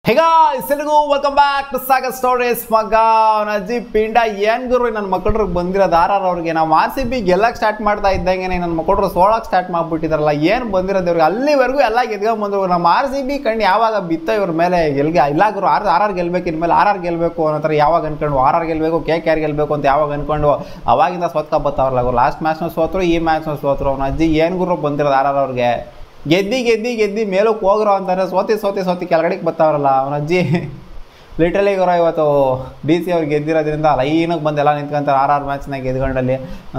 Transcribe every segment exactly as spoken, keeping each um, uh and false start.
ಹೇಗ ಎಲ್ಲರಿಗೂ welcome back to Sagar stories. ಮಗ ಅವನ ಅಜ್ಜಿ ಪಿಂಡ ಏನ್ ಗುರು ನನ್ನ ಮಕ್ಕಳು ಬಂದಿರೋದು ಆರ್ ಆರ್ ಅವ್ರಿಗೆ. ನಾವು ಆರ್ ಸಿ ಬಿ ಗೆಲ್ಲಕ್ಕೆ ಸ್ಟಾರ್ಟ್ ಮಾಡ್ತಾ ಇದ್ದಂಗೆ ನನ್ನ ಮಕ್ಕಳು ಸೋಳಕ್ಕೆ ಸ್ಟಾರ್ಟ್ ಮಾಡ್ಬಿಟ್ಟಿದಾರಲ್ಲ, ಏನು ಬಂದಿರೋದು ಇವ್ರಿಗೆ. ಅಲ್ಲಿವರೆಗೂ ಎಲ್ಲ ಗೆದ್ಕೊಂಡ್ಬಂದ್ರು. ನಮ್ಮ ಆರ್ ಸಿ ಬಿ ಕಣ್ಣು ಯಾವಾಗ ಬಿತ್ತ ಇವ್ರ ಮೇಲೆ ಗೆಲ್ಗೆ ಇಲ್ಲ ಗುರು. ಆರ್ ಆರ್ ಆರ್ ಗೆಲ್ಬೇಕು, ಇನ್ಮೇಲೆ ಆರ್ ಆರ್ ಗೆಲ್ಬೇಕು ಅನ್ನೋ ಥರ ಯಾವಾಗ ಅನ್ಕೊಂಡು ಆರ್ ಆರ್ ಗೆಲ್ಬೇಕು, ಕೆ ಕೆ ಆರ್ ಗೆಲ್ಬೇಕು ಅಂತ ಯಾವಾಗ ಅನ್ಕೊಂಡು ಅವಾಗಿಂದ ಸೋತ್ಕೊ ಬತ್ತಾವ್ರಲ್ಲ ಗುರು. ಲಾಸ್ಟ್ ಮ್ಯಾಚ್ನ ಸೋತರು, ಈ ಮ್ಯಾಚ್ನ ಸೋತರು. ಅವನ ಅಜ್ಜಿ ಏನು ಗುರು ಬಂದಿರೋದು ಆರ್ ಆರ್ ಅವ್ರಿಗೆ. ಗೆದ್ದಿ ಗೆದ್ದಿ ಗೆದ್ದಿ ಮೇಲಕ್ಕೆ ಹೋಗ್ರೋ ಅಂತಾರೆ, ಸೋತಿ ಸೋತಿ ಸೋತಿ ಕೆಳಗಡೆಗೆ ಬರ್ತಾವ್ರಲ್ಲ ಅವನ ಅಜ್ಜಿ. ಲಿಟ್ರಲಿ ಗುರು ಇವತ್ತು ಡಿ ಸಿ ಅವ್ರು ಗೆದ್ದಿರೋದ್ರಿಂದ ಲೈನಾಗಿ ಬಂದೆಲ್ಲ ನಿಂತ್ಕೊಂತಾರೆ ಆರ್ ಆರ್ ಮ್ಯಾಚ್ನಾಗ ಗೆದ್ಕೊಂಡಲ್ಲಿ.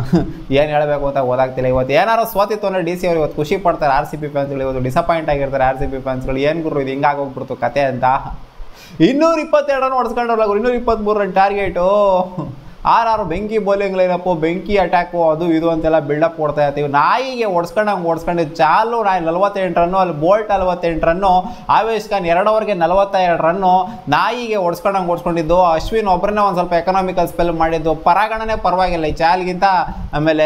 ಏನು ಹೇಳಬೇಕು ಅಂತ ಗೊತ್ತಾಗ್ತಿಲ್ಲ. ಇವತ್ತು ಏನಾರು ಸೋತಿತ್ತು ಅಂದರೆ ಡಿ ಸಿ ಅವ್ರು ಇವತ್ತು ಖುಷಿ ಪಡ್ತಾರೆ. ಆರ್ ಸಿ ಬಿ ಫ್ಯಾನ್ಸ್ಗಳು ಇವತ್ತು ಡಿಸಪಾಯಿಂಟ್ ಆಗಿರ್ತಾರೆ ಆರ್ ಸಿ ಬಿ ಫ್ಯಾನ್ಸ್ಗಳು. ಏನು ಗುರು ಇದು ಹಿಂಗಾಗೋಗ್ಬಿಡ್ತು ಕತೆ ಅಂತ. ಇನ್ನೂರ ಇಪ್ಪತ್ತೆರಡು ರನ್ ಹೊಡ್ಸ್ಕೊಂಡ್ರಲ್ಲ ಗುರು, ಇನ್ನೂರ ಇಪ್ಪತ್ತ್ಮೂರು ರನ್ ಟಾರ್ಗೆಟು. ಆರ್ ಆರು ಬೆಂಕಿ ಬೌಲಿಂಗ್ ಲೈನಪ್ಪು, ಬೆಂಕಿ ಅಟ್ಯಾಕು, ಅದು ಇದು ಅಂತೆಲ್ಲ ಬಿಲ್ಡಪ್ ಕೊಡ್ತಾ ಇರ್ತೀವಿ. ನಾಯಿಗೆ ಹೊಡ್ಸ್ಕೊಂಡಂಗೆ ಹೊಡ್ಸ್ಕೊಂಡಿದ್ದು ಚಾಲು. ನಾಯಿ ನಲ್ವತ್ತೆಂಟು ರನ್ನು, ಅಲ್ಲಿ ಬೋಲ್ಟ್ ನಲ್ವತ್ತೆಂಟು ರನ್ನು, ಆವೇಶ್ ಖಾನ್ ಎರಡು ಓವರ್ಗೆ ನಲ್ವತ್ತ ಎರಡು ರನ್ನು. ನಾಯಿಗೆ ಹೊಡ್ಸ್ಕೊಂಡಂಗೆ ಹೊಡ್ಸ್ಕೊಂಡಿದ್ದು. ಅಶ್ವಿನ್ ಒಬ್ಬರನ್ನೇ ಒಂದು ಸ್ವಲ್ಪ ಎಕನಾಮಿಕಲ್ ಸ್ಪೆಲ್ ಮಾಡಿದ್ದು. ಪರಾಗಣನೇ ಪರವಾಗಿಲ್ಲ ಈ ಚಾಲ್ಗಿಂತ. ಆಮೇಲೆ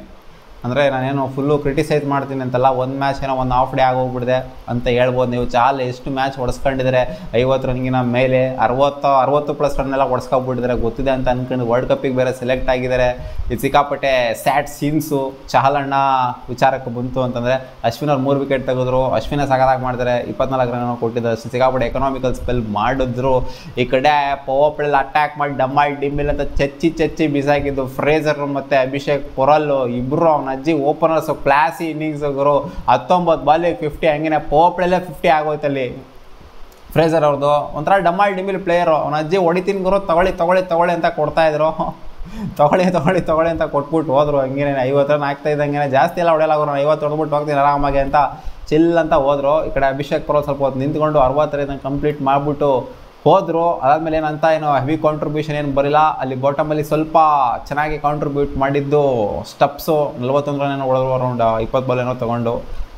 ಅಂದರೆ ನಾನೇನು ಫುಲ್ಲು ಕ್ರಿಟಿಸೈಸ್ ಮಾಡ್ತೀನಿ ಅಂತಲ್ಲ, ಒಂದು ಮ್ಯಾಚ್ ಏನೋ ಒಂದು ಹಾಫ್ ಡೇ ಆಗೋಗ್ಬಿಡಿದೆ ಅಂತ ಹೇಳ್ಬೋದು ನೀವು. ಚಾಲ್ ಎಷ್ಟು ಮ್ಯಾಚ್ ಹೊಡ್ಸ್ಕೊಂಡಿದ್ದಾರೆ, ಐವತ್ತು ರನ್ಗಿನ ಮೇಲೆ ಅರವತ್ತು ಅರವತ್ತು ಪ್ಲಸ್ ರನ್ನೆಲ್ಲ ಹೊಡ್ಸ್ಕೊಬಿಟ್ಟಿದ್ದಾರೆ. ಗೊತ್ತಿದೆ ಅಂತ ಅಂದ್ಕೊಂಡು ವರ್ಲ್ಡ್ ಕಪ್ಪಿಗೆ ಬೇರೆ ಸೆಲೆಕ್ಟ್ ಆಗಿದ್ದಾರೆ. ಇದು ಸಿಕ್ಕಾಪಟ್ಟೆ ಸ್ಯಾಟ್ ಸೀನ್ಸು ಚಹಲಣ್ಣ ವಿಚಾರಕ್ಕೆ ಬಂತು ಅಂತಂದರೆ. ಅಶ್ವಿನ್ ಅವ್ರು ಮೂರು ವಿಕೆಟ್ ತೆಗೆದ್ರು, ಅಶ್ವಿನೇ ಸಗದಾಗಿ ಮಾಡಿದ್ದಾರೆ. ಇಪ್ಪತ್ನಾಲ್ಕು ರನ್ ಕೊಟ್ಟಿದ್ದಾರೆ. ಸಿಕ್ಕಾಪಟ್ಟೆ ಎಕನಾಮಿಕಲ್ ಸ್ಪೆಲ್ ಮಾಡಿದ್ರು. ಈ ಕಡೆ ಪವರ್ ಪ್ಲೇಲಿ ಅಟ್ಯಾಕ್ ಮಾಡಿ ಡಮ್ಮಾಯಿ ಡಿಮ್ಮಿಲ್ ಅಂತ ಚಚ್ಚಿ ಚಚ್ಚಿ ಬಿಸಾಕಿದ್ದು ಫ್ರೇಜರ್ ಮತ್ತು ಅಭಿಷೇಕ್ ಪೊರಲ್ಲು ಇಬ್ಬರು. ಅವನ ಅಜ್ಜಿ ಓಪನರ್ಸ್ ಕ್ಲಾಸಿ ಇನ್ನಿಂಗ್ಸ್ ಗುರು. ಹತ್ತೊಂಬತ್ತು ಬಾಲಿಗೆ ಫಿಫ್ಟಿ, ಹಂಗೇನೆ ಪವರ್ ಪ್ಲೇಲೇ ಫಿಫ್ಟಿ ಆಗೋಯ್ತಲ್ಲಿ ಫ್ರೇಜರ್ ಅವ್ರದ್ದು. ಒಂಥರ ಡಮ್ಮಾಲ್ ಡಿಮಿಲ್ ಪ್ಲೇಯರು. ಅವನ ಅಜ್ಜಿ ಹೊಡಿತೀನಿ ಗುರು, ತಗೊಳ್ಳಿ ತಗೊಳ್ಳಿ ತಗೊಳ್ಳಿ ಅಂತ ಕೊಡ್ತಾಯಿದ್ರು. ತೊಗೊಳ್ಳಿ ತೊಗೊಳ್ಳಿ ತೊಗೊಳ್ಳಿ ಅಂತ ಕೊಟ್ಬಿಟ್ಟು ಹೋದ್ರು. ಹಂಗೇನೆ ಐವತ್ತು ರನ್ ಆಗ್ತಾ ಇದ್ದಂಗೆ ಜಾಸ್ತಿ ಎಲ್ಲ ಹೊಡೆಯಲ್ಲ ಗುರು, ಐವತ್ತು ಹೊಡೆದ್ಬಿಟ್ಟು ಹೋಗ್ತೀನಿ ಆರಾಮಾಗಿ ಅಂತ ಚಿಲ್ ಅಂತ ಹೋದರು. ಈ ಕಡೆ ಅಭಿಷೇಕ್ ಪರೋ ಸ್ವಲ್ಪ ಹೊತ್ತು ನಿಂತ್ಕೊಂಡು ಅರವತ್ತರಿಂದ ಕಂಪ್ಲೀಟ್ ಮಾಡಿಬಿಟ್ಟು ಹೋದರು. ಅದಾದಮೇಲೆ ಏನಂತ ಏನು ಹೆವಿ ಕಾಂಟ್ರಿಬ್ಯೂಷನ್ ಏನು ಬರಿಲ್ಲ. ಅಲ್ಲಿ ಬಾಟಮಲ್ಲಿ ಸ್ವಲ್ಪ ಚೆನ್ನಾಗಿ ಕಾಂಟ್ರಿಬ್ಯೂಟ್ ಮಾಡಿದ್ದು ಸ್ಟಪ್ಸು. ನಲ್ವತ್ತೊಂದು ರನ್ ಏನೋ ಹೊಡೆದ್ರು, ಅರೌಂಡ್ ಇಪ್ಪತ್ತು ಬಾಲ್ ಏನೋ ತೊಗೊಂಡು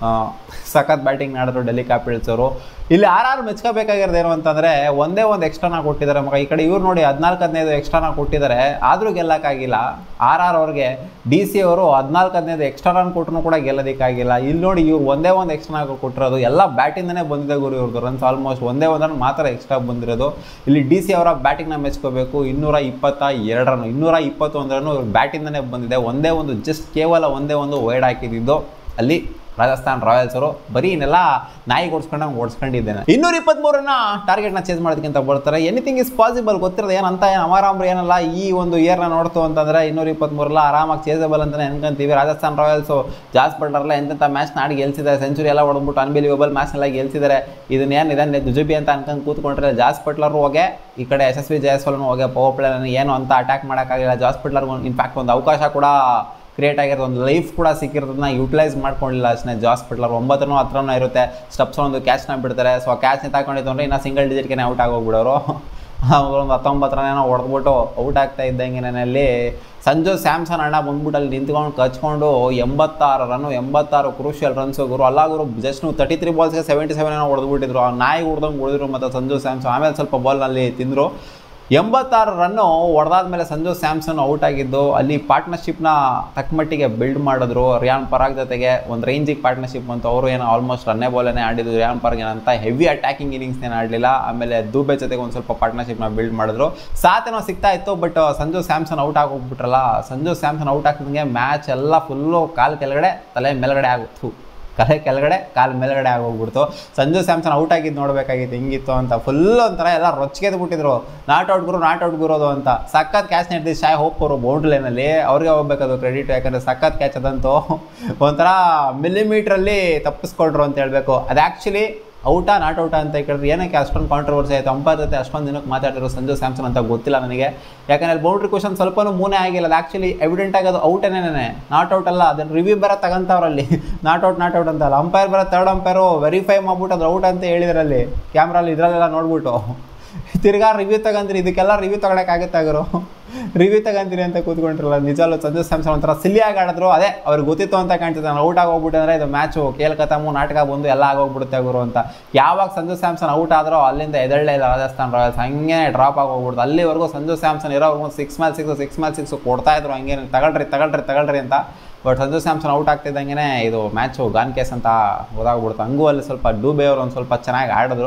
ಸಖತ್ ಬ್ಯಾಟಿಂಗ್ ಮಾಡಿದ್ರು ಡೆಲ್ಲಿ ಕ್ಯಾಪಿಟಲ್ಸ್ ಅವರು. ಇಲ್ಲಿ ಆರ್ ಆರ್ ಮೆಚ್ಕೋಬೇಕಾಗಿರೋದು ಏನು ಅಂತಂದರೆ ಒಂದೇ ಒಂದು ಎಕ್ಸ್ಟ್ರಾನ ಕೊಟ್ಟಿದ್ದಾರೆ ಮಗ. ಈ ಕಡೆ ಇವ್ರು ನೋಡಿ ಹದಿನಾಲ್ಕು ಹದಿನೈದು ಎಕ್ಸ್ಟ್ರಾನ ಕೊಟ್ಟಿದ್ದಾರೆ, ಆದರೂ ಗೆಲ್ಲಕ್ಕಾಗಿಲ್ಲ ಆರ್ ಆರ್ ಅವ್ರಿಗೆ. ಡಿ ಸಿ ಅವರು ಹದಿನಾಲ್ಕು ಹದಿನೈದು ಎಕ್ಸ್ಟ್ರಾ ರನ್ ಕೊಟ್ಟರು ಕೂಡ ಗೆಲ್ಲೋದಕ್ಕಾಗಿಲ್ಲ. ಇಲ್ಲಿ ನೋಡಿ ಇವ್ರು ಒಂದೇ ಒಂದು ಎಕ್ಸ್ಟ್ರಾ ಕೊಟ್ಟಿರೋದು, ಎಲ್ಲ ಬ್ಯಾಟಿಂದನೇ ಬಂದಿದೆ ಗುರು ಇವ್ರದ್ದು ರನ್ಸ್. ಆಲ್ಮೋಸ್ಟ್ ಒಂದೇ ಒಂದು ರನ್ ಮಾತ್ರ ಎಕ್ಸ್ಟ್ರಾ ಬಂದಿರೋದು. ಇಲ್ಲಿ ಡಿ ಸಿ ಅವರ ಬ್ಯಾಟಿಂಗ್ನ ಮೆಚ್ಕೋಬೇಕು. ಇನ್ನೂರ ಇಪ್ಪತ್ತ ಎರಡು ರನ್, ಇನ್ನೂರ ಇಪ್ಪತ್ತೊಂದು ರನ್ನು ಇವ್ರ ಬ್ಯಾಟಿಂದನೇ ಬಂದಿದೆ. ಒಂದೇ ಒಂದು ಜಸ್ಟ್ ಕೇವಲ ಒಂದೇ ಒಂದು ವೈಡ್ ಹಾಕಿದ್ದು ಅಲ್ಲಿ ರಾಜಸ್ಥಾನ್ ರಾಯಲ್ಸ್ ಅವರು. ಬರೀ ಇನ್ನೆಲ್ಲ ನಾಯಿ ಓಡಿಸ್ಕೊಂಡಂಗೆ ಓಡಿಸ್ಕೊಂಡಿದ್ದೇನೆ. ಇನ್ನೂರ ಇಪ್ಪತ್ತ್ಮೂರನ್ನ ಟಾರ್ಗೆಟ್ನ ಚೇಂಜ್ ಮಾಡೋದಕ್ಕಿಂತ ಬರ್ತಾರೆ. Anything is possible. ಗೊತ್ತಿರೋದು ಏನಂತ ಏನು ಅಮಾರಾಮ್ರು ಏನಲ್ಲ ಈ ಒಂದು ಇಯರ್ನ ನೋಡ್ತು ಅಂತಂದರೆ ಇನ್ನೂರ ಇಪ್ಪತ್ತ್ಮೂರಲ್ಲ ಆರಾಮಾಗಿ ಚೇಸಬಲ್ ಅಂತಲೇ ಅನ್ಕೊಂತೀವಿ. ರಾಜಸ್ಥಾನ್ ರಾಯಲ್ಸು ಜಾಸ್ ಬಟ್ಲರ್ಲ್ಲ ಎಂತೆಂಥ ಮ್ಯಾಚ್ ನಾಡಿ ಗೆಲ್ಸಿದ್ದಾರೆ. ಸೆಂಚುರಿ ಎಲ್ಲ ಹೊಡೆದ್ಬಿಟ್ಟು ಅನ್ಬಿಲಿವೇಬಲ್ ಮ್ಯಾಚ್ನೆಲ್ಲ ಗೆಲ್ಸಿದ್ದಾರೆ. ಇದನ್ನೇನು ಇದನ್ನೇ ಜುಜುಬಿ ಅಂತ ಅನ್ಕೊಂಡು ಕೂತ್ಕೊಂಡ್ರೆ ಜಾಸ್ ಬಟ್ಲರು ಹೋಗೆ, ಈ ಕಡೆ ಎಸ್ ಎಸ್ ವಿ ಜಯಸ್ವಾಲ್ನು ಹೋಗಿ ಪವರ್ ಪ್ಲೇ ಏನು ಅಂತ ಅಟ್ಯಾಕ್ ಮಾಡೋಕ್ಕಾಗಿಲ್ಲ. ಜಾಸ್ ಬಟ್ಲರ್ಗೆ ಇನ್ಫ್ಯಾಕ್ಟ್ ಒಂದು ಅವಕಾಶ ಕೂಡ ಕ್ರಿಯೇಟ್ ಆಗಿರೋದು, ಒಂದು ಲೈಫ್ ಕೂಡ ಸಿಕ್ಕಿರೋದನ್ನ ಯುಟಿಲೈಸ್ ಮಾಡ್ಕೊಂಡಿಲ್ಲ ಅಷ್ಟೇ. ಜಾಸ್ ಬಟ್ಲರ್ ಒಂಬತ್ತನೋ ಹತ್ರನೋ ಇರುತ್ತೆ, ಸ್ಟೆಪ್ಸ್ ಒಂದು ಕ್ಯಾಚ್ನ ಬಿಡ್ತಾರೆ. ಸೊ ಆ ಕ್ಯಾಚ್ನ ತಗೊಂಡಿದ್ದು ಅಂದರೆ ಇನ್ನು ಸಿಂಗಲ್ ಡಿಜಿಟ್ಗೆ ಔಟ್ ಆಗೋಗ್ಬಿಡೋರು. ಒಂದು ಹತ್ತೊಂಬತ್ತು ರನ್ ಏನೋ ಹೊಡೆದ್ಬಿಟ್ಟು ಔಟ್ ಆಗ್ತಾ ಇದ್ದಂಗೆ ನನ್ನಲ್ಲಿ ಸಂಜು ಸ್ಯಾಮ್ಸನ್ ಅಣ್ಣ ಬಂದ್ಬಿಟ್ಟು ಅಲ್ಲಿ ನಿಂತ್ಕೊಂಡು ಕಚ್ಕೊಂಡು ಎಂಬತ್ತಾರು ರನ್ನು, ಎಂಬತ್ತಾರು ಕ್ರೂಷಿಯಲ್ ರನ್ಸು ಗುರು. ಅಲ್ಲ ಗುರು, ಜಸ್ಟ್ ನೀವು ತರ್ಟಿ ತ್ರೀ ಬಾಲ್ಸ್ಗೆ ಸೆವೆಂಟಿ ಸೆವೆನ್ ಏನೋ ಹೊಡೆದ್ಬಿಟ್ಟಿದ್ರು. ಆ ನಾಯಿ ಹೊಡೆದಂಗೆ ಹೊಡೆದ್ರು ಮತ್ತು ಸಂಜು ಸ್ಯಾಮ್ಸನ್. ಆಮೇಲೆ ಸ್ವಲ್ಪ ಬಾಲ್ನಲ್ಲಿ ತಿಂದರು. ಎಂಬತ್ತಾರು ರನ್ನು ಹೊಡೆದಾದ್ಮೇಲೆ ಸಂಜು ಸ್ಯಾಮ್ಸನ್ ಔಟ್ ಆಗಿದ್ದು. ಅಲ್ಲಿ ಪಾರ್ಟ್ನರ್ಶಿಪ್ನ ತಕ್ಕಮಟ್ಟಿಗೆ ಬಿಲ್ಡ್ ಮಾಡಿದ್ರು ರಿಯಾನ್ ಪರಾಗ್ ಜೊತೆಗೆ. ಒಂದು ರೇಂಜಿಗೆ ಪಾರ್ಟ್ನರ್ಶಿಪ್ ಬಂತು. ಅವರು ಏನೋ ಆಲ್ಮೋಸ್ಟ್ ರನ್ನೇ ಬಾಲನ್ನೇ ಆಡಿದ್ದು. ರಿಯಾನ್ ಪರಾಗ್ ಏನಂತ ಹೆವಿ ಅಟ್ಯಾಕಿಂಗ್ ಇನ್ನಿಂಗ್ಸ್ನೇನು ಆಡಲಿಲ್ಲ. ಆಮೇಲೆ ದೂಬೆ ಜೊತೆಗೆ ಒಂದು ಸ್ವಲ್ಪ ಪಾರ್ಟ್ನರ್ಶಿಪ್ನ ಬಿಲ್ಡ್ ಮಾಡಿದ್ರು. ಸಾತೇನೋ ಸಿಗ್ತಾ ಇತ್ತು, ಬಟ್ ಸಂಜು ಸ್ಯಾಮ್ಸನ್ ಔಟ್ ಆಗೋಗ್ಬಿಟ್ರಲ್ಲ. ಸಂಜು ಸ್ಯಾಮ್ಸನ್ ಔಟ್ ಆಗ್ತಿದ್ದಂಗೆ ಮ್ಯಾಚ್ ಎಲ್ಲ ಫುಲ್ಲು ಕಾಲು ಕೆಳಗಡೆ ತಲೆ ಮೇಲ್ಗಡೆ ಆಗೋದು, ಕಲೆ ಕೆಳಗಡೆ ಕಾಲು ಮೇಲ್ಗಡೆ ಆಗೋಗ್ಬಿಡ್ತು. ಸಂಜು ಸ್ಯಾಮ್ಸನ್ ಔಟ್ ಆಗಿದ್ದು ನೋಡಬೇಕಾಗಿತ್ತು ಹಿಂಗಿತ್ತು ಅಂತ. ಫುಲ್ ಒಂಥರ ಎಲ್ಲ ರೊಚ್ಚಿಗೆದ್ದು ಬಿಟ್ಟಿದ್ರು. ನಾಟ್ ಔಟ್ ಗುರು, ನಾಟ್ ಔಟ್ ಗುರೋದು ಅಂತ. ಸಖತ್ ಕ್ಯಾಚ್ ನಡೆದಿದ್ದು ಶಾಯ್ ಹೋಪ್ ಅವರು ಬೌಂಡ್ರಿ ಲೈನಲ್ಲಿ. ಅವ್ರಿಗೆ ಹೋಗ್ಬೇಕದು ಕ್ರೆಡಿಟ್, ಯಾಕಂದರೆ ಸಖತ್ ಕ್ಯಾಚ್ ಅದಂತೂ ಒಂಥರ ಮಿಲಿಮೀಟ್ರಲ್ಲಿ ತಪ್ಪಿಸ್ಕೊಳ್ರು ಅಂತ ಹೇಳಬೇಕು. ಅದು ಆ್ಯಕ್ಚುಲಿ ಔಟಾ ನಾಟ್ ಔಟಾ ಅಂತ ಕೇಳಿದ್ರೆ ಏನಕ್ಕೆ ಅಷ್ಟೊಂದು ಕಾಂಟ್ರವರ್ಸಿ ಆಯಿತು. ಅಂಪೈರ್ ಜೊತೆ ಅಷ್ಟೊಂದು ದಿನಕ್ಕೆ ಮಾತಾಡಿರೋ ಸಂಜು ಸ್ಯಾಮ್ಸನ್ ಅಂತ ಗೊತ್ತಿಲ್ಲ ನನಗೆ. ಯಾಕಂದರೆ ಬೌಂಡ್ರಿ ಕ್ವಶನ್ ಸ್ವಲ್ಪನೂ ಮೂನೇ ಆಗಿಲ್ಲ. ಅದು ಆ್ಯಕ್ಚುಲಿ ಎವಿಡೆಂಟ್ ಆಗೋದು ಔಟೇನೇನೆ, ನಾಟ್ ಔಟ್ ಅಲ್ಲ. ಅದನ್ನು ರಿವ್ಯೂ ಬೇರೆ ತಗೊಂತವ್ರಲ್ಲಿ ನಾಟ್ ಔಟ್ ನಾಟ್ ಔಟ್ ಅಂತಲ್ಲ. ಅಂಪೈರ್ ಬೇರೆ ಥರ್ಡ್ ಅಂಪೈರು ವೆರಿಫೈ ಮಾಡ್ಬಿಟ್ಟು ಅದು ಔಟ್ ಅಂತ ಹೇಳಿದ್ರಲ್ಲಿ ಕ್ಯಾಮ್ರಲ್ಲಿ ಇದರಲ್ಲೆಲ್ಲ ನೋಡ್ಬಿಟ್ಟು. ತಿರ್ಗಾ ರಿವ್ಯೂ ತಗೊಂತೀರಿ, ಇದಕ್ಕೆಲ್ಲ ರಿವ್ಯೂ ತೊಗೊಳಕ್ಕಾಗುತ್ತಾಗರು. ರಿವ್ಯೂ ತಗೊಂತೀರಿ ಅಂತ ಕೂತ್ಕೊಂಡಿರಲ್ಲ. ನಿಜವಲ್ಲೂ ಸಂಜು ಸ್ಯಾಮ್ಸನ್ ಒಂಥರ ಸಿಲ್ಲಿಯಾಗಿ ಆಡಿದ್ರು. ಅದೇ ಅವ್ರಿಗೆ ಗೊತ್ತಿತ್ತು ಅಂತ ಕಾಣ್ತಿದ್ದೆ. ನಾನು ಔಟ್ ಆಗೋಗ್ಬಿಟ್ಟಂದ್ರೆ ಇದು ಮ್ಯಾಚು ಕೇಲ್ಕತಮು ನಾಟಕ ಬಂದು ಎಲ್ಲ ಆಗೋಗ್ಬಿಡುತ್ತೆ ಗುರು ಅಂತ. ಯಾವಾಗ ಸಂಜು ಸ್ಯಾಮ್ಸನ್ ಔಟ್ ಆದ್ರೂ ಅಲ್ಲಿಂದ ಎದಳ್ಳೇ ಇಲ್ಲ ರಾಜಸ್ಥಾನ್ ರಾಯಲ್ಸ್. ಹಂಗೆ ಡ್ರಾಪ್ ಆಗೋಗ್ಬಿಡ್ತು. ಅಲ್ಲಿವರೆಗೂ ಸಂಜು ಸ್ಯಾಮ್ಸನ್ ಇರೋವರೆಗೂ ಸಿಕ್ಸ್ ಮೇಲೆ ಸಿಕ್ಸ್ ಸಿಕ್ಸ್ ಮೇಲೆ ಸಿಕ್ಸ್ ಕೊಡ್ತಾಯಿದ್ರು. ಹಂಗೆ ತಗೊಳ್ರಿ ತಗೊಳ್ರಿ ತಗೊಳ್ರಿ ಅಂತ. ಬಟ್ ಸಂಜು ಸ್ಯಾಮ್ಸನ್ ಔಟ್ ಆಗ್ತಿದ್ದಂಗೆ ಇದು ಮ್ಯಾಚು ಗಾನ್ ಕೇಸ್ ಅಂತ ಗೊತ್ತಾಗ್ಬಿಡ್ತು. ಹಂಗೂ ಅಲ್ಲಿ ಸ್ವಲ್ಪ ಡೂಬೆ ಅವರು ಒಂದು ಸ್ವಲ್ಪ ಚೆನ್ನಾಗಿ ಆಡಿದ್ರು.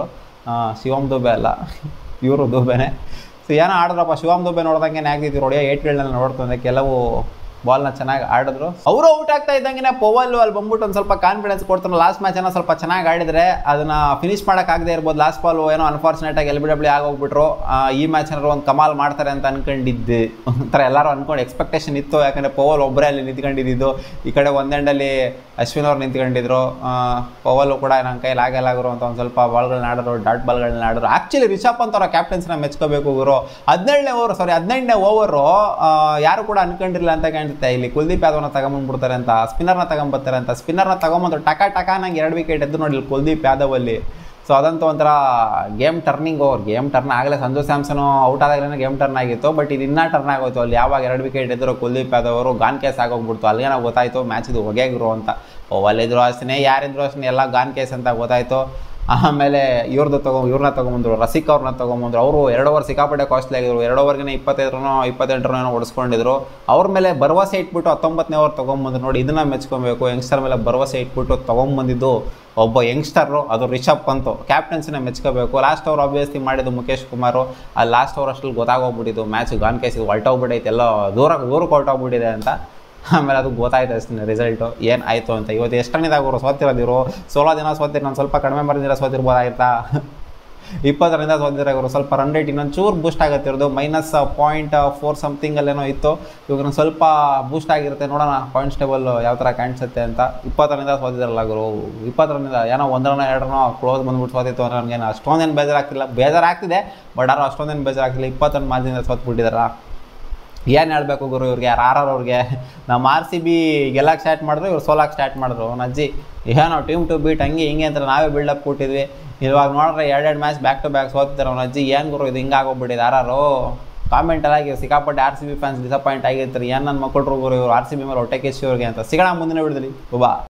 ಶಿವಮ್ ದುಬೆ ಅಲ್ಲ, ಇವರು ದುಬೆನೇ. ಸೊ ಏನೋ ಆಡಿದ್ರಪ್ಪ, ಶಿವಮ್ ದುಬೆ ನೋಡ್ದಂಗೆ ಆಗ್ತಿದ್ರು ಹೊಡೆಯೋ ಏಟ್ಗಳನ್ನ ನೋಡ್ತಂದ್ರೆ ಕೆಲವು ಬಾಲ್ನ ಚೆನ್ನಾಗಿ ಆಡಿದ್ರು. ಅವರು ಔಟ್ ಆಗ್ತಾ ಇದ್ದಂಗೆ ಪೋವಲ್ ಅಲ್ಲಿ ಬಂದ್ಬಿಟ್ಟು ಒಂದು ಸ್ವಲ್ಪ ಕಾನ್ಫಿಡೆನ್ಸ್ ಕೊಡ್ತಾನೆ. ಲಾಸ್ಟ್ ಮ್ಯಾಚ್ ಏನೋ ಸ್ವಲ್ಪ ಚೆನ್ನಾಗಿ ಆಡಿದ್ರೆ ಅದನ್ನ ಫಿನಿಶ್ ಮಾಡೋಕ್ಕಾಗದೇ ಇರ್ಬೋದು. ಲಾಸ್ಟ್ ಬಾಲ್ ಏನೋ ಅನ್ಫಾರ್ಚುನೇಟ್ ಆಗಿ ಎಲ್ ಬಿ ಡಬ್ಲ್ಯೂ ಆಗೋಗ್ಬಿಟ್ರು. ಈ ಮ್ಯಾಚ್ ಏನಾದ್ರು ಒಂದು ಕಮಾಲ್ ಮಾಡ್ತಾರೆ ಅಂತ ಅನ್ಕೊಂಡಿದ್ದೆ. ಒಂಥರ ಎಲ್ಲರೂ ಅನ್ಕೊಂಡು ಎಕ್ಸ್ಪೆಕ್ಟೇಷನ್ ಇತ್ತು, ಯಾಕಂದರೆ ಪೋವಲ್ ಒಬ್ಬರೇ ಅಲ್ಲಿ ನಿಂತ್ಕೊಂಡಿದ್ದು. ಈ ಕಡೆ ಒಂದೆಂಡಲ್ಲಿ ಅಶ್ವಿನ್ ಅವ್ರು ನಿಂತ್ಕೊಂಡಿದ್ರು. ಪೋವಲ್ ಕೂಡ ನನ್ನ ಕೈಲಿ ಆಗಲಾಗರು ಅಂತ ಒಂದು ಸ್ವಲ್ಪ ಬಾಲ್ಗಳನ್ನ ಆಡಿದ್ರು, ಡಾಟ್ ಬಾಲ್ಗಳನ್ನ ಆಡಿದ್ರು. ಆ್ಯಕ್ಚುಲಿ ರಿಷಬ್ ಪಂತ್ ಅವರ ಕ್ಯಾಪ್ಟನ್ಸ್ನ ಮೆಚ್ಕೋಬೇಕು ಗುರು. ಹದಿನೇಳನೇ ಓವರ್ ಸಾರಿ ಹದಿನೆಂಟನೇ ಓವರು ಯಾರು ಕೂಡ ಅನ್ಕೊಂಡಿರಲಿಲ್ಲ ಅಂತ ಕಾಣುತ್ತೆ. ಇಲ್ಲಿ ಕುಲ್ದೀಪ್ ಯಾದವ್ನ ತಗೊಂಬಂದ್ಬಿಡ್ತಾರೆ ಅಂತ, ಸ್ಪಿನ್ನರ್ನ ತಗೊಂಬರ್ತಾರೆ ಅಂತ. ಸ್ಪಿನ್ನರ್ನ ತಗೊಂಬಂದು ಟಕ ಟಕ ನಂಗೆ ಎರಡು ವಿಕೆಟ್ ಎದ್ದು ನೋಡಿ ಕುಲ್ದೀಪ್ ಯಾದವ್ ಅಲ್ಲಿ. ಸೊ ಅದಂತೂ ಒಂಥರ game turning over. Game turn ಆಗಲೇ ಸಂಜು ಸ್ಯಾಮ್ಸನ್ ಔಟ್ ಆದಾಗಲೇ ಗೇಮ್ ಟರ್ನ್ ಆಗಿತ್ತು. ಬಟ್ ಇದು ಇನ್ನೂ ಟರ್ನ್ ಆಗೋಯ್ತು. ಅಲ್ಲಿ ಯಾವಾಗ ಎರಡು ವಿಕೆಟ್ ಎದ್ರು ಕುಲ್ದೀಪ್ ಯಾದವ್ ಅವರು ಗಾನ್ ಕೇಸ್ ಆಗೋಗ್ಬಿಡ್ತು. ಅಲ್ಲಿಗೆ ನಾವು ಗೊತ್ತಾಯಿತು ಮ್ಯಾಚ್ ಇದು ಹೊಗೆಗಿರು ಅಂತ. ಓವಲ್ಲಿದ್ರು ಅಷ್ಟೇ, ಯಾರಿದ್ರು ಅಷ್ಟೇ ಎಲ್ಲ ಗಾನ್ ಕೇಸ್ ಅಂತ ಗೊತ್ತಾಯಿತು. ಆಮೇಲೆ ಇವ್ರದ್ದು ತಗೊ ಇವ್ರನ್ನ ತೊಗೊಂಬಂದ್ರು, ರಸಿಕ್ ಅವ್ರನ್ನ ತೊಗೊಂಬಂದ್ರು. ಅವರು ಎರಡು ಓವರ್ ಸಿಕ್ಕಾಪಟ್ಟೆ ಕಾಸ್ಟ್ಲಿ ಆಗಿದ್ರು. ಎರಡು ಓವರ್ಗೆ ಇಪ್ಪತ್ತೈದರನೋ ಇಪ್ಪತ್ತೆಂಟರನೋ ಓಡಿಸ್ಕೊಂಡಿದ್ರು. ಅವ್ರ ಮೇಲೆ ಭರವಸೆ ಇಟ್ಬಿಟ್ಟು ಹತ್ತೊಂಬತ್ತನೇ ಓವರ್ ತೊಗೊಂಬಂದ್ರು. ನೋಡಿ ಇದನ್ನು ಮೆಚ್ಕೊಬೇಕು. ಯಂಗ್ಸ್ಟರ್ ಮೇಲೆ ಭರವಸೆ ಇಟ್ಬಿಟ್ಟು ತೊಗೊಂಬಂದಿದ್ದು ಒಬ್ಬ ಯಂಗ್ಸ್ಟರು, ಅದು ರಿಷಬ್ ಪಂತ್. ಕ್ಯಾಪ್ಟನ್ಸಿನ ಮೆಚ್ಕೋಬೇಕು. ಲಾಸ್ಟ್ ಓವರ್ ಆಬ್ವಿಯಸ್ಲಿ ಮಾಡಿದ್ದು ಮುಖೇಶ್ ಕುಮಾರು. ಆ ಲಾಸ್ಟ್ ಓವರ್ ಅಷ್ಟಲ್ಲಿ ಗೊತ್ತಾಗೋಗ್ಬಿಟ್ಟಿದ್ದು ಮ್ಯಾಚ್ ಗಾನ್ ಕೇಸಿಗೆ ಹೊರಟೋಗ್ಬಿಟ್ಟೈತೆ, ಎಲ್ಲ ದೂರ ದೂರಕ್ಕೆ ಹೊರಟೋಗ್ಬಿಟ್ಟಿದೆ ಅಂತ. ಆಮೇಲೆ ಅದು ಗೊತ್ತಾಯ್ತು ಅಷ್ಟೇ ರಿಸಲ್ಟು ಏನು ಆಯಿತು ಅಂತ. ಇವತ್ತು ಎಷ್ಟು ರನ್ನಿದಾಗವರು ಸೋತಿರೋದಿರು, ಸೋಲೋ ದಿನ ಸೋತಿರು. ನಾನು ಸ್ವಲ್ಪ ಕಡಿಮೆ ಮರದಿರ ಸೋತಿರ್ಬೋದಾಗಿತ್ತಾ. ಇಪ್ಪತ್ತರಿಂದ ಸೋತಿರಾಗವರು ಸ್ವಲ್ಪ ರನ್ ರೇಟ್ ಇನ್ನೊಂದು ಚೂರು ಬೂಸ್ಟ್ ಆಗುತ್ತಿರೋದು. ಮೈನಸ್ ಪಾಯಿಂಟ್ ಫೋರ್ ಸಮಥಿಂಗಲ್ಲೇನೋ ಇತ್ತು. ಇವಾಗ ಸ್ವಲ್ಪ ಬೂಸ್ಟ್ ಆಗಿರುತ್ತೆ. ನೋಡೋಣ ಪಾಯಿಂಟ್ಸ್ ಟೇಬಲ್ ಯಾವ ಥರ ಕಾಣಿಸುತ್ತೆ ಅಂತ. ಇಪ್ಪತ್ತರಿಂದ ಸೋತಿದ್ರಲ್ಲ ಗುರು, ಇಪ್ಪತ್ತರಿಂದ ಏನೋ ಒಂದರನೋ ಎರಡನೋ ಕ್ಲೋಸ್ ಬಂದ್ಬಿಟ್ಟು ಸೋತಿತ್ತು ಅಂದರೆ ನನಗೇನು ಅಷ್ಟೊಂದೇನು ಬೇಜಾರಾಗ್ತಿಲ್ಲ. ಬೇಜಾರಾಗ್ತಿದೆ ಬಟ್ ಯಾರೋ ಅಷ್ಟೊಂದೇನು ಬೇಜಾರಾಗ್ತಿಲ್ಲ. ಇಪ್ಪತ್ತೊಂದು ಮಾರ್ಜಿನಿಂದ ಸೋತ್ಬಿಟ್ಟಿದಾರ. ಏನು ಹೇಳಬೇಕು ಗುರು ಇವ್ರಿಗೆ, ಯಾರು ಆರ್ ಆರ್ ಅವ್ರಿಗೆ. ನಮ್ಮ ಆರ್ ಸಿ ಬಿ ಗೆಲ್ಲಕ್ಕೆ ಸ್ಟಾರ್ಟ್ ಮಾಡಿದ್ರು, ಇವ್ರು ಸೋಲಾಕ್ಕೆ ಸ್ಟಾರ್ಟ್ ಮಾಡಿದ್ರು. ಅವ್ನ ಅಜ್ಜಿ ಏನೋ ಟೀಮ್ ಟು ಬೀಟ್ ಹಂಗೆ ಹಿಂಗೆ ಅಂತ ನಾವೇ ಬಿಲ್ಡಪ್ ಕೊಟ್ಟಿದ್ವಿ. ಇವಾಗ ನೋಡ್ರೆ ಎರಡೆರಡು ಮ್ಯಾಚ್ ಬ್ಯಾಕ್ ಟು ಬ್ಯಾಕ್ ಸೋತಿದ್ದಾರೆ. ಅವ್ನ ಅಜ್ಜಿ ಏನು ಗುರು ಇದು ಹಿಂಗಾಗೋಗ್ಬಿಟ್ಟಿದೆ. ಆರ್ ಆರು ಕಾಮೆಂಟಲ್ಲಾಗಿ ಸಿಕ್ಕಾಪಟ್ಟೆ R C B fans disappoint ಆಗಿರ್ತಾರೆ. ಏನು ನನ್ನ ಮಕ್ಕಳು ಗುರು ಇವರು ಆರ್ ಸಿ ಬಿ ಮೇಲೆ ಹೊಟ್ಟೆ ಕಿಚ್ಚಿ ಇವ್ರಿಗೆ ಅಂತ. ಸಿಗೋಣ ಮುಂದಿನ ವಿಡಿಯೋದಲ್ಲಿ. ಬಾ.